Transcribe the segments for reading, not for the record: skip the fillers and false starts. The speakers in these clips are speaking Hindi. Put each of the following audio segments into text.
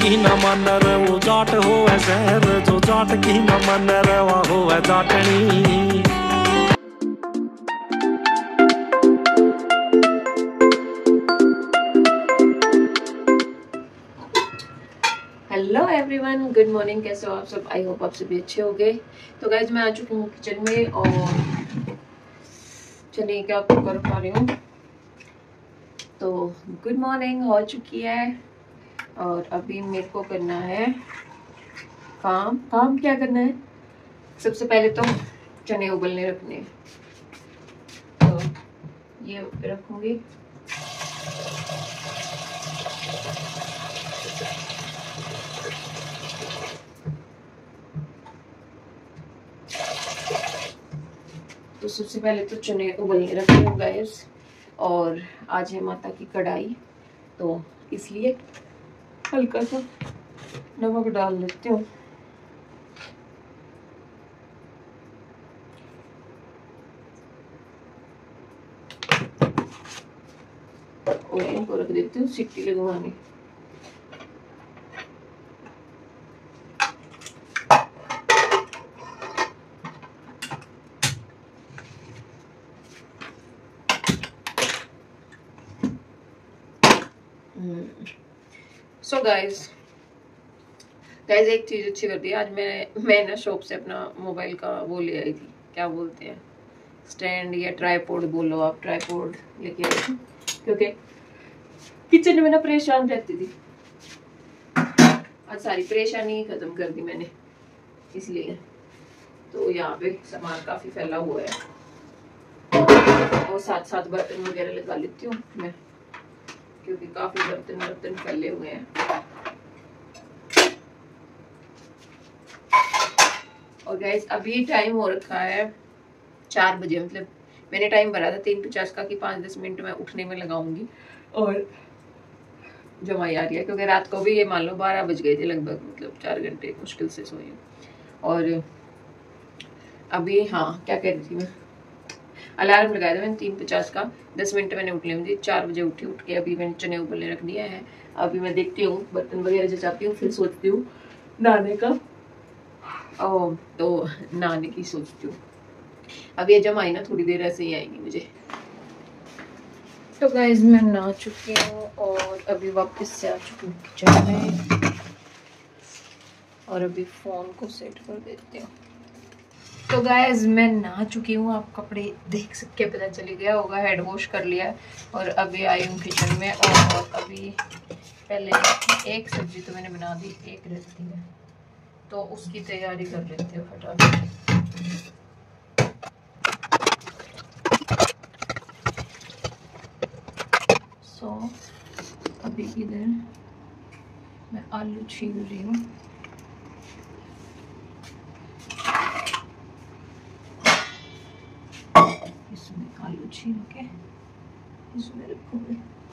की न मन रे वो जाट होवे शहर, जो जाट की न मन रे वा होवे जाटनी। Hello everyone, good morning. कैसे हो आप सब? आई होप आप सभी अच्छे हो गए। तो गाइज मैं आ चुकी हूँ किचन में और चलिए क्या कर पा रही हूँ। तो गुड मॉर्निंग हो चुकी है और अभी मेरे को करना है काम क्या करना है? सबसे पहले तो चने उबलने रखने हैं, तो ये रखूंगी। तो सबसे पहले तो चने उबलने रखे हूँ गाइस। और आज है माता की कढ़ाई, तो इसलिए हल्का सा नमक डाल लेती हूँ। और इनको रख देती हूँ सीटी लगवाने। सो गाइज एक चीज अच्छी कर दी आज मैं ना शॉप से अपना मोबाइल का वो ले आई थी, क्या बोलते हैं, स्टैंड या ट्राइपॉड बोलो आप, ट्राइपॉड लेके आई थी क्योंकि किचन में ना परेशान रहती थी। आज सारी परेशानी खत्म कर दी मैंने, इसलिए तो यहाँ पे सामान काफी फैला हुआ है और साथ साथ बर्तन वगैरह लगा लेती हूँ मैं, क्योंकि काफी बर्तन फैले हुए हैं। और गाइस अभी टाइम हो रखा है 4 बजे, मतलब मैंने टाइम भरा था 3:50 का कि 5-10 मिनट में उठने में लगाऊंगी और जमाई आ रही है, क्योंकि रात को भी ये मान लो 12 बज गए थे लगभग, मतलब 4 घंटे मुश्किल से सोई। और अभी हाँ क्या कह रही थी मैं, अलार्म लगाया था मैंने 3:50 का, 10 मिनट मैंने उठने में दी, 4 बजे उठी। उठ के अभी मैंने चने उबलने रख दिया है। अभी मैं देखती हूँ बर्तन वगैरह जचाती हूँ, फिर सोचती हूँ नहाने का, तो नहाने की सोचती हूँ। अब ये जमाई ना थोड़ी देर ऐसे ही आएगी मुझे। तो गाइस मैं नहा चुकी हूँ और अभी वापस से आ चुकी हूँ किचन में और अभी फोन को सेट कर देती हूँ। तो गाइस मैं नहा चुकी हूँ, आप कपड़े देख सकते पता चली गया होगा, हेड वॉश कर लिया और अभी आई हूँ किचन में। और अभी पहले एक सब्जी तो मैंने बना दी, एक रहती है तो उसकी तैयारी कर लेते हो फटाफट। सो अभी इधर मैं आलू छील रही हूँ। इसमें आलू छील के इसमें रखूंगी।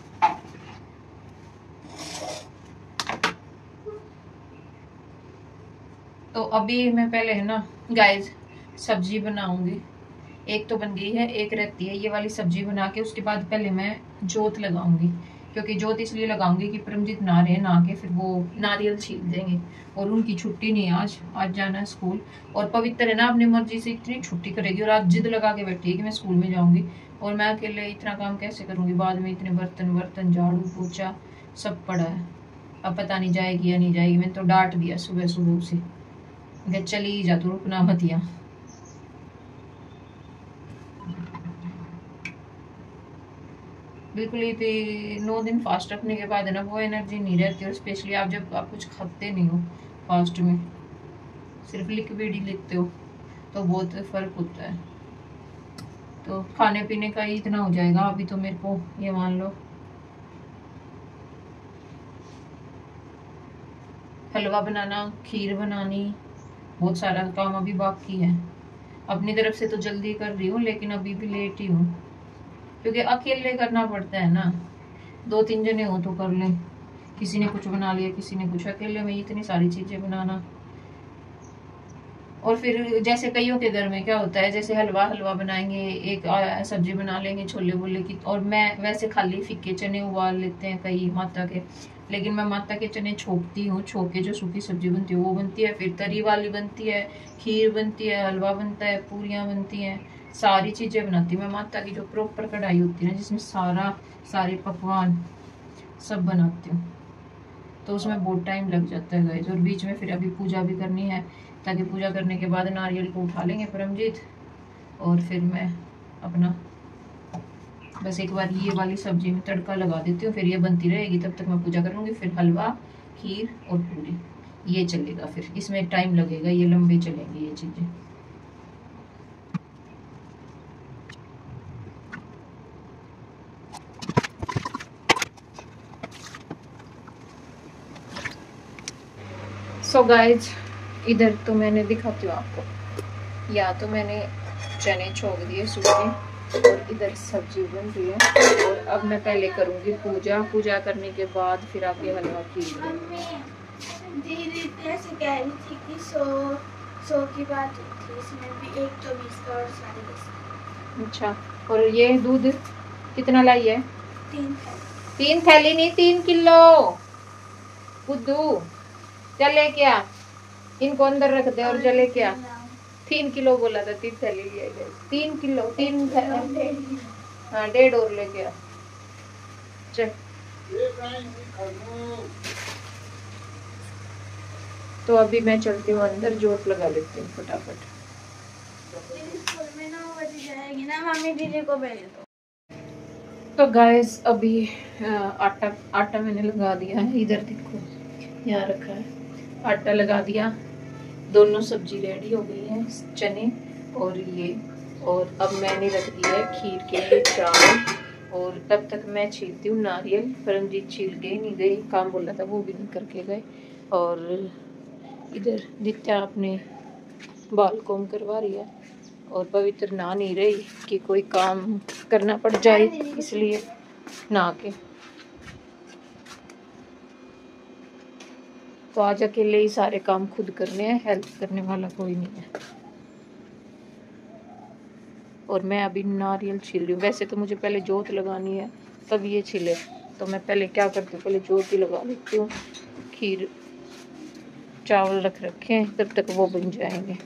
तो अभी मैं पहले है ना गाइस सब्जी बनाऊंगी। एक तो बन गई है, एक रहती है, ये वाली सब्जी बना के उसके बाद पहले मैं जोत लगाऊंगी, क्योंकि जोत इसलिए लगाऊंगी कि परमजीत नहा रहे, नहा के फिर वो नारियल छील देंगे और उनकी छुट्टी नहीं है आज जाना है स्कूल। और पवित्र है ना अपनी मर्जी से इतनी छुट्टी करेगी और आज जिद लगा के बैठी है कि मैं स्कूल में जाऊंगी, और मैं अकेले इतना काम कैसे करूंगी? बाद में इतने बर्तन झाड़ू पोछा सब पड़ा है, अब पता नहीं जाएगी या नहीं जाएगी। मैंने तो डांट दिया सुबह सुबह उसे, चली जा तू, रुकना मत यहाँ। बिल्कुल ही 9 दिन फास्ट रखने के बाद है ना वो एनर्जी नहीं रहती, और स्पेशली आप जब आप कुछ खाते नहीं हो फास्ट में, सिर्फ लिक्विड ही लेते हो, तो बहुत फर्क होता है। तो खाने पीने का ही इतना हो जाएगा अभी तो मेरे को, ये मान लो हलवा बनाना, खीर बनानी, बहुत सारा काम अभी बाकी है। अपनी तरफ से तो जल्दी कर रही हूँ लेकिन अभी भी लेट ही हूँ, क्योंकि अकेले करना पड़ता है ना, 2-3 जने हो तो कर ले, किसी ने कुछ बना लिया किसी ने कुछ, अकेले में इतनी सारी चीजें बनाना। और फिर जैसे कईयों के घर में क्या होता है, जैसे हलवा बनाएंगे, एक सब्जी बना लेंगे छोले बोले की, और मैं वैसे खाली फिक्के चने उबाल लेते हैं कई माता के, लेकिन मैं माता के चने छोकती हूँ, छोक के जो सूखी सब्जी बनती है वो बनती है, फिर तरी वाली बनती है, खीर बनती है, हलवा बनता है, पूरियाँ बनती हैं, सारी चीज़ें बनाती हूँ मैं। माता की जो प्रॉपर कढ़ाई होती है ना, जिसमें सारे पकवान सब बनाती हूँ, तो उसमें बहुत टाइम लग जाता है गाइस। और बीच में फिर अभी पूजा भी करनी है, ताकि पूजा करने के बाद नारियल को उठा लेंगे परमजीत, और फिर मैं अपना बस एक बार ये वाली सब्जी में तड़का लगा देती हूँ, फिर ये बनती रहेगी, तब तक मैं पूजा कर लूँगी। फिर हलवा, खीर और पूरी ये चलेगा, फिर इसमें टाइम लगेगा, ये लंबे चलेंगे ये चीज़ें। सो गाइज, इधर तो मैंने दिखाती हूँ आपको, या तो मैंने चने छोक दिए सूखे, और इधर सब्जी बन रही है। और अब मैं पहले करूँगी पूजा, पूजा करने के बाद फिर आगे हलवा खीर। दीदी ऐसे कह रही थी कि 100 की बात थी, इसमें भी 1 तो 20 का और 20.5। अच्छा, और ये दूध कितना लाई है? 3 थैली नहीं, 3 किलो। बुद्धू चले क्या, इनको अंदर रख दे और चले क्या। 3 किलो बोला था, 3 थैली लिया गया। 3 किलो, 3 थैली, हाँ 1.5 और लेके आ। चल, तो अभी मैं चलती हूँ अंदर, जोत लगा लेती हूँ फटाफट। स्कूल में 9 बजे जाएगी ना, मम्मी दीदी को भेज दो। तो गाइस अभी आटा मैंने लगा दिया है, इधर देखो यहाँ रखा है, आटा लगा दिया। दोनों सब्जी रेडी हो गई है, चने और ये। और अब मैंने रख दिया है खीर के लिए चावल, और तब तक मैं छीलती हूँ नारियल। परमजीत छील के नहीं गई, काम बोला था वो भी नहीं करके गए। और इधर नित्या अपने बाल कोम करवा रही है, और पवित्र नहा नहीं रही कि कोई काम करना पड़ जाए, इसलिए नहा के। तो आज अकेले ही सारे काम खुद करने हैं, हेल्प करने वाला कोई नहीं है। और मैं अभी नारियल छील रही हूँ। वैसे तो मुझे पहले जोत लगानी है, तब ये छिले, तो मैं पहले क्या करती हूँ, पहले जोत ही लगा लेती हूँ। खीर चावल रख रखे हैं, तब तक वो बन जाएंगे।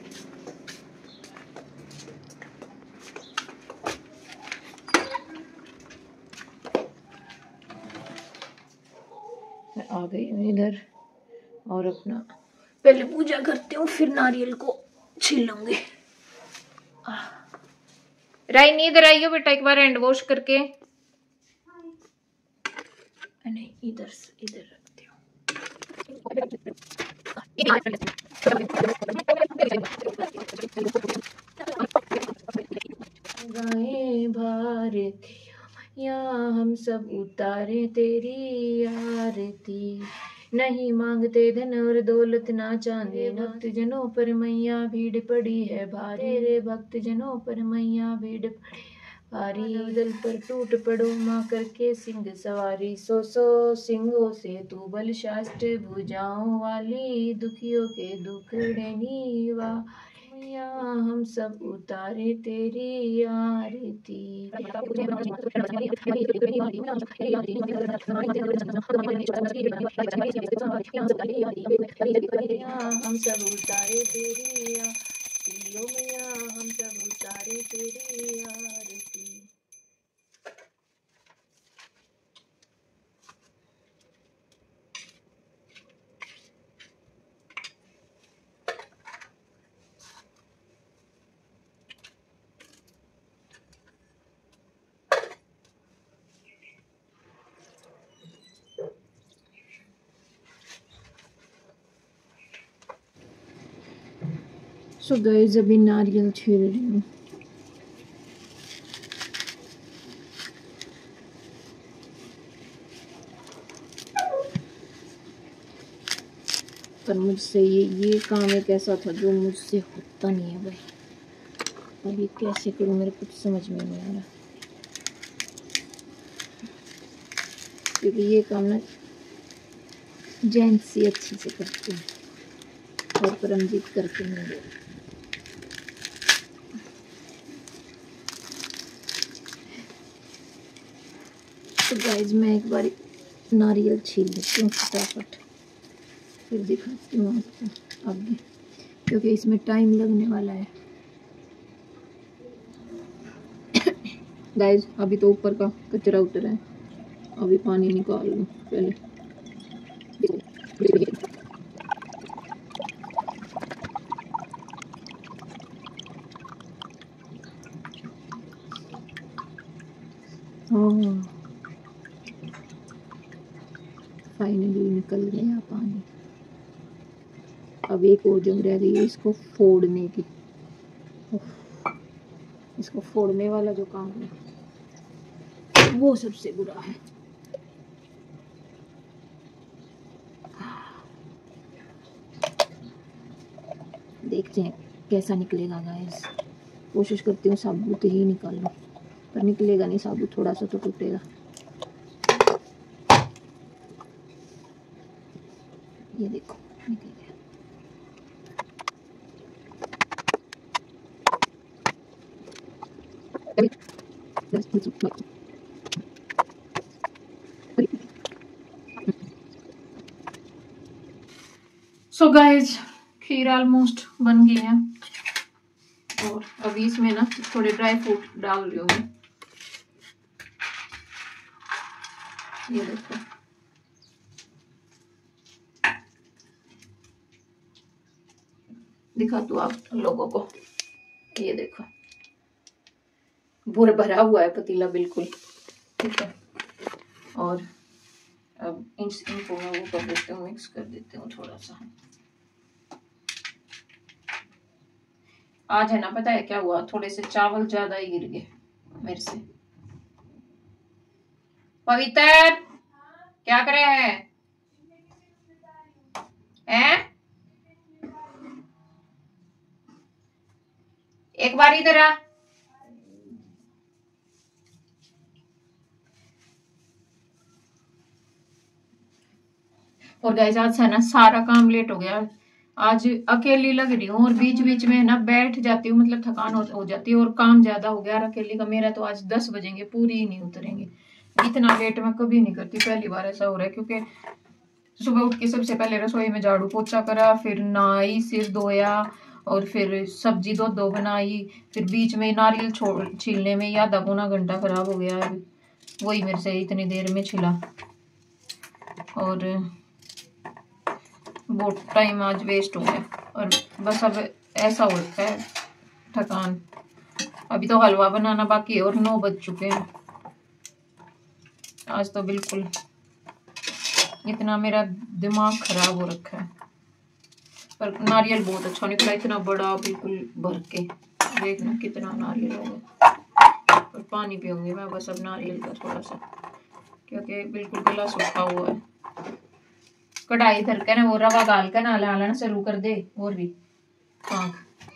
मैं आ गई हूँ इधर, और अपना पहले पूजा करती हूँ, फिर नारियल को छीलूंगी। राइनी इधर आइयो बेटा, एक बार हैंड वॉश करके। नहीं, इधर रखती हूँ। गाएं भारती, यहाँ हम सब उतारे तेरी आरती। नहीं मांगते धन और दौलत ना चांदी, भक्त जनों पर मैया भीड़ पड़ी है भारी रे, भक्त जनों पर मैया भीड़ पड़ी भारी। दल पर टूट पड़ो माँ करके सिंह सवारी, सो सिंहों से तू बल शास्त्र भुजाओं वाली, दुखियों के दुखड़े नीवा मैया हम सब उतारे तेरी आरती। हम सब उतारे तेरी आरती, ओ मैया हम सब उतारे तेरी आरती। सो गाइस अभी नारियल छील रही हूँ। पर मुझसे ये काम एक ऐसा था जो मुझसे होता नहीं है भाई। अब ये कैसे करूँ, मेरे कुछ समझ में नहीं आ रहा, क्योंकि ये काम ना जेंट्स ही अच्छे से करते हैं और परमजीत करते नहीं है। तो गाइज मैं एक बार नारियल छील लेती हूँ फटाफट, फिर दिखाती हूँ आपको आगे, क्योंकि इसमें टाइम लगने वाला है। गाइस अभी तो ऊपर का कचरा उतरा है, अभी पानी निकाल लूँ पहले। फाइनली निकल गया पानी। अब एक और जंग रह गई है इसको फोड़ने की। इसको फोड़ने वाला जो काम है वो सबसे बुरा है। देखते हैं कैसा निकलेगा गाइस। कोशिश करती हूँ साबुत ही निकाल लूँ, पर निकलेगा नहीं साबुत, थोड़ा सा तो टूटेगा। ये देखो निकल गया। सो गाइस खीर ऑलमोस्ट बन गई है, और अभी इसमें ना थोड़े ड्राई फ्रूट डाल रही हूँ। ये देखो दिखा दो आप लोगों को, ये देखो पूरा भरा हुआ है पतीला बिल्कुल, ठीक है। और अब इनको मैं वो कर देती हूँ, मिक्स कर देती हूँ थोड़ा सा। आज है ना, पता है क्या हुआ, थोड़े से चावल ज्यादा ही गिर गए मेरे से। पवित्र क्या कर रहे हैं? एक बार इधर आ। और गाइस आज है ना सारा काम लेट हो गया। आज अकेली लग रही हूँ और बीच बीच में ना बैठ जाती हूँ, मतलब थकान हो जाती है और काम ज्यादा हो गया अकेली का। मेरा तो आज 10 बजेंगे, पूरी ही नहीं उतरेंगे। इतना लेट मैं कभी नहीं करती, पहली बार ऐसा हो रहा है। क्योंकि सुबह उठ के सबसे पहले रसोई में झाड़ू पोछा करा, फिर नहाई, सिर धोया, और फिर सब्जी दो बनाई, फिर बीच में नारियल छीलने में आधा पौना घंटा खराब हो गया। वही मेरे से इतनी देर में छिला, और बहुत टाइम आज वेस्ट हो गया। और बस अब ऐसा होता है थकान। अभी तो हलवा बनाना बाकी है और 9 बज चुके हैं। आज तो बिल्कुल इतना मेरा दिमाग खराब हो रखा है। पर नारियल बहुत अच्छा निकला, इतना बड़ा बिल्कुल भर के। देखना कितना नारियल हो गया। और पानी पीऊंगी मैं बस अब नारियल का थोड़ा सा, क्योंकि बिल्कुल गला सूखा हुआ है। कढ़ाई धर के ना वो रवा गाल के ना लाना शुरू कर दे, और भी आँख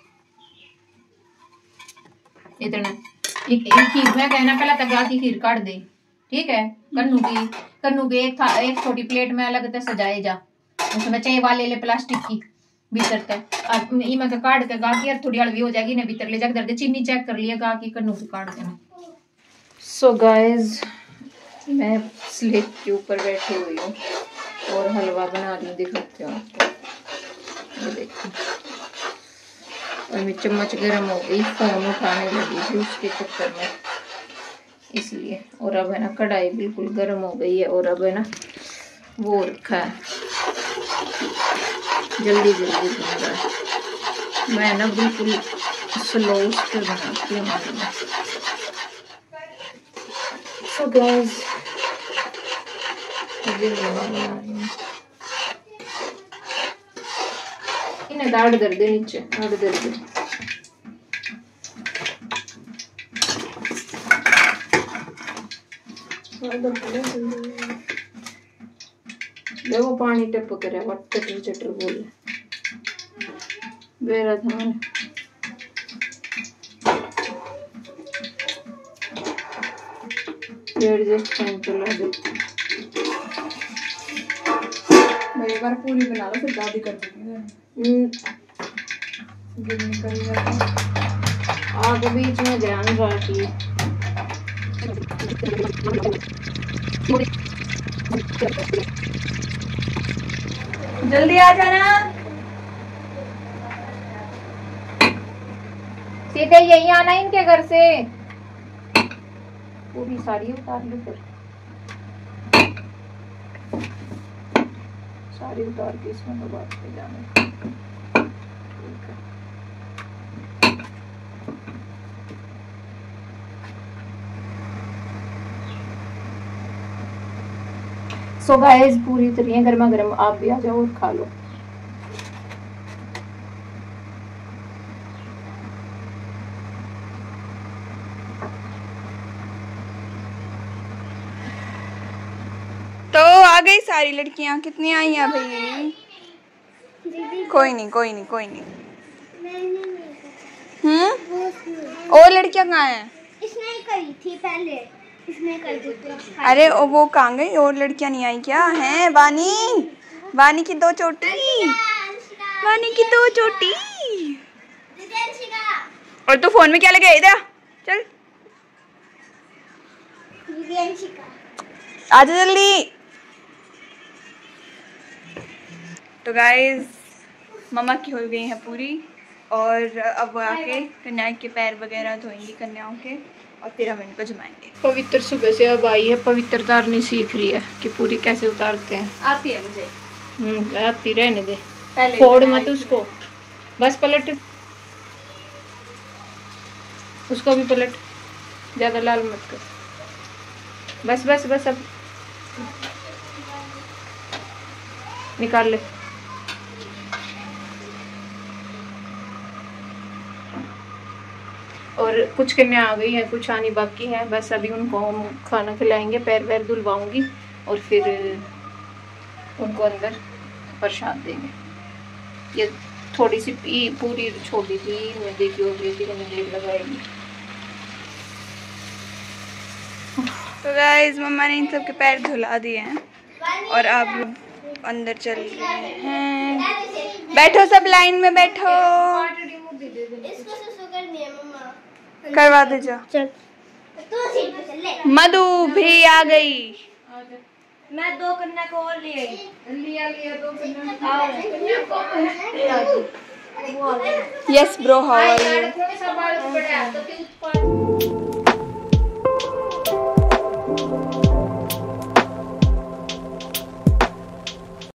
इतना एक खीर में कहना पहला तक गा की खीर काट दे, ठीक है। कन्नू की एक छोटी प्लेट में अलग से सजाए जा, उसमें चाय वाले ले प्लास्टिक की भीतर तक इमा के काट के गा की, और थोड़ी हलवी हो जाएगी ना भीतर ले जाकर दर दे। चीनी चेक कर लिया गा की कन्नू की काट देना। सो गाइस मैं स्लेब के ऊपर बैठी हुई हूँ और हलवा बना रही हूँ, दिखाती हूँ आपको। ये देखो, और मेरी चम्मच गर्म हो गई, फोन उठाने लगी थी उसके चक्कर में, इसलिए। और अब है ना कढ़ाई बिल्कुल गर्म हो गई है, और अब है ना वो रखा है, जल्दी जल्दी बन रहा है। मैं ना बिल्कुल स्लो पे बनाती हूँ। सो गाइस इन्हें दाढ़ कर दे, नीचे दाढ़ कर दे। देखो पानी टप करे, चटर चटर बोले बेरा था मैंने। चला दे एक बार पूरी बना लो, फिर दादी कर देंगे। आग बीच में ध्यान रखिए। जल्दी आ जाना। सीधे यही आना इनके घर से। पूरी साड़ी उतार लो फिर। साड़ी उतार के इसमें तो बात पे जाना। ठीक है। सो गाइस पूरी तरियां गर्मा गर्म, आप भी आ जाओ और खा लो। तो आ गई सारी लड़कियां। कितनी आई हैं भाई? कोई नहीं कोई नहीं कोई नहीं। और लड़कियां कहाँ हैं? इसने करी थी पहले, इसने कर दी थी। अरे वो कहाँ गई? और लड़कियां नहीं आई क्या? हैं वानी, वानी की 2 चोटी, वानी की 2 चोटी। और तू फोन में क्या लगे? इधर चल, आजा जल्दी। तो गाइस मम्मा की हो गई है पूरी, और अब वो आके कन्याओं के पैर वगैरह धोएंगी कन्याओं के, और फिर हम इनको जमाएंगे। पवित्र सुबह से अब आई है, पवित्र उतारनी सीख रही है कि पूरी कैसे उतारते हैं। आती है मुझे। आती रहने दे, फोड़ मत उसको, बस पलट, उसको भी पलट, ज्यादा लाल मत कर, बस बस बस। अब निकाल ले। और कुछ कन्या आ गई है, कुछ आनी बाकी है। बस अभी उनको हम खाना खिलाएंगे, पैर वैर धुलवाऊंगी और फिर उनको अंदर प्रसाद देंगे। ये थोड़ी सी पूरी छोटी थी, मैं देखी और बेटी को देख लगाएगी। तो गाइस मम्मा ने इन सब के पैर धुला दिए हैं और अब अंदर चल रहे हैं। बैठो सब लाइन में बैठो। करवा दे जा। चल मधु भी आ गई। मैं 2 कन्या को और ले आई। लिया 2 yes bro, how are you? कन्या।